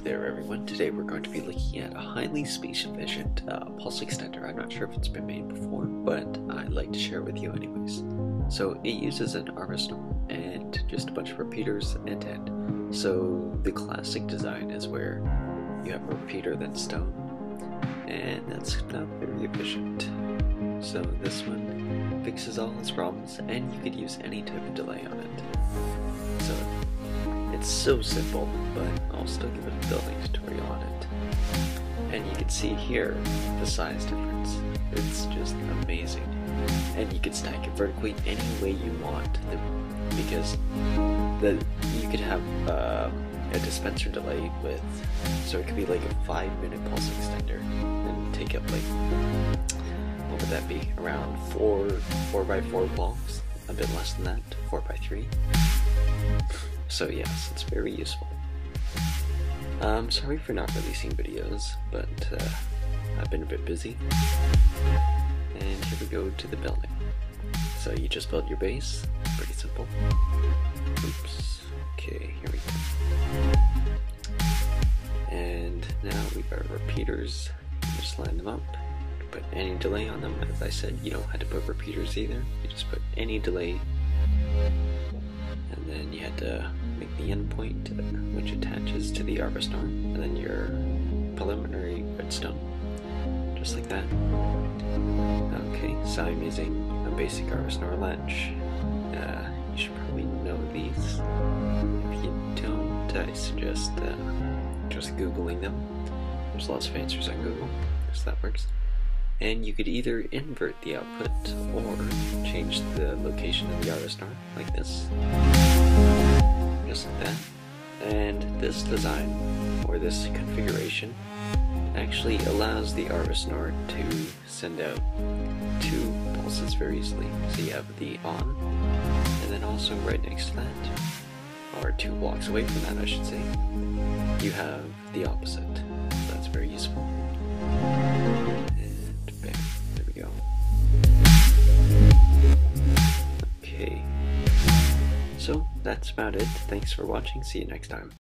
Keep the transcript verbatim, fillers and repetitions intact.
there everyone, today we're going to be looking at a highly space efficient uh, pulse extender. I'm not sure if it's been made before, but I'd like to share it with you anyways. So it uses an Armstrong and just a bunch of repeaters end to end. So the classic design is where you have a repeater then stone, and that's not very efficient. So this one fixes all its problems, and you could use any type of delay on it. So it's so simple, but I'll still give it a building tutorial on it. And you can see here the size difference. It's just amazing. And you can stack it vertically any way you want, because the you could have uh, a dispenser delay with, so it could be like a five minute pulse extender and take up like, what would that be, around four four by four blocks, a bit less than that, four by three. So yes, it's very useful. Um, sorry for not releasing videos, but uh, I've been a bit busy. And here we go to the building. So you just build your base, pretty simple. Oops, okay, here we go. And now we've got repeaters, you just line them up, put any delay on them. As I said, you don't have to put repeaters either, you just put any delay. And then you had to make the endpoint, which attaches to the Armstrong, and then your preliminary redstone, just like that. Okay, so I'm using a basic Armstrong latch. Uh, you should probably know these. If you don't, I suggest uh, just Googling them. There's lots of answers on Google, so that works. And you could either invert the output or change the location of the Armstrong, like this. Just like that. And this design, or this configuration, actually allows the Armstrong to send out two pulses very easily. So you have the on, and then also right next to that, or two blocks away from that I should say, you have the opposite. So that's very useful. And bam, there we go. Okay. So that's about it. Thanks for watching. See you next time.